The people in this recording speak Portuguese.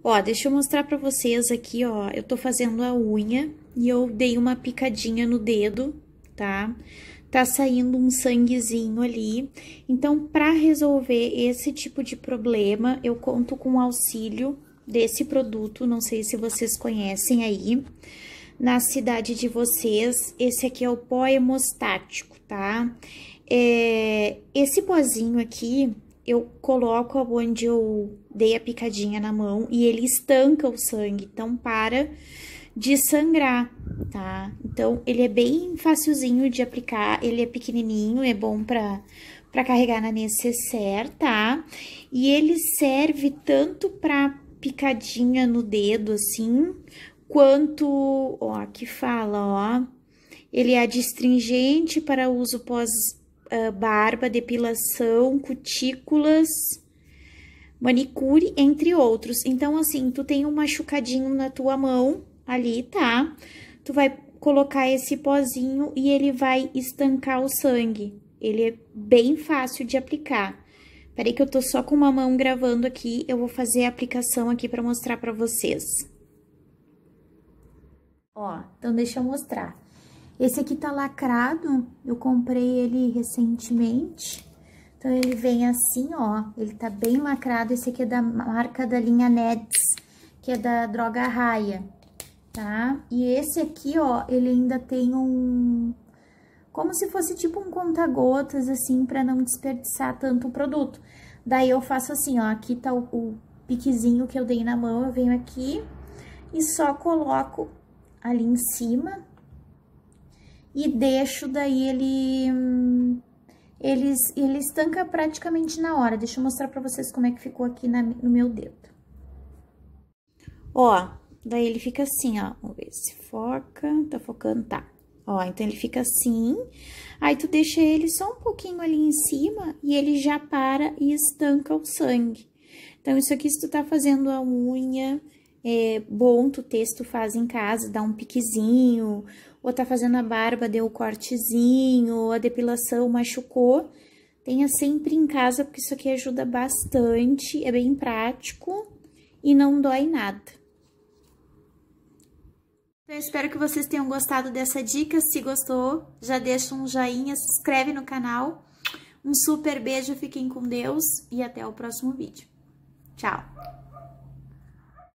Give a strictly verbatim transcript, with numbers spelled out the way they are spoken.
Ó, deixa eu mostrar pra vocês aqui, ó. Eu tô fazendo a unha e eu dei uma picadinha no dedo, tá? Tá saindo um sanguezinho ali. Então, pra resolver esse tipo de problema, eu conto com o auxílio desse produto. Não sei se vocês conhecem aí. Na cidade de vocês, esse aqui é o pó hemostático, tá? É, esse pozinho aqui, eu coloco onde eu dei a picadinha na mão e ele estanca o sangue, então para de sangrar, tá? Então, ele é bem facilzinho de aplicar, ele é pequenininho, é bom pra, pra carregar na necessaire, tá? E ele serve tanto pra picadinha no dedo, assim, quanto, ó, aqui fala, ó, ele é adstringente para uso pós uh, barba, depilação, cutículas, manicure, entre outros. Então, assim, tu tem um machucadinho na tua mão ali, tá? Tu vai colocar esse pozinho e ele vai estancar o sangue. Ele é bem fácil de aplicar. Peraí que eu tô só com uma mão gravando aqui, eu vou fazer a aplicação aqui pra mostrar pra vocês. Ó, então deixa eu mostrar. Esse aqui tá lacrado, eu comprei ele recentemente. Então, ele vem assim, ó, ele tá bem lacrado. Esse aqui é da marca da linha Neds, que é da Droga Raia, tá? E esse aqui, ó, ele ainda tem um... como se fosse tipo um conta-gotas, assim, pra não desperdiçar tanto o produto. Daí, eu faço assim, ó, aqui tá o, o piquezinho que eu dei na mão, eu venho aqui e só coloco ali em cima e deixo daí ele, ele, ele estanca praticamente na hora. Deixa eu mostrar pra vocês como é que ficou aqui na, no meu dedo. Ó, daí ele fica assim, ó, vamos ver se foca, tá focando, tá. Ó, então ele fica assim, aí tu deixa ele só um pouquinho ali em cima e ele já para e estanca o sangue. Então, isso aqui, se tu tá fazendo a unha, é bom tu ter, se tu faz em casa, dá um piquezinho, ou tá fazendo a barba, deu um cortezinho, a depilação machucou, tenha sempre em casa, porque isso aqui ajuda bastante, é bem prático e não dói nada. Eu espero que vocês tenham gostado dessa dica. Se gostou, já deixa um joinha, se inscreve no canal. Um super beijo, fiquem com Deus e até o próximo vídeo. Tchau!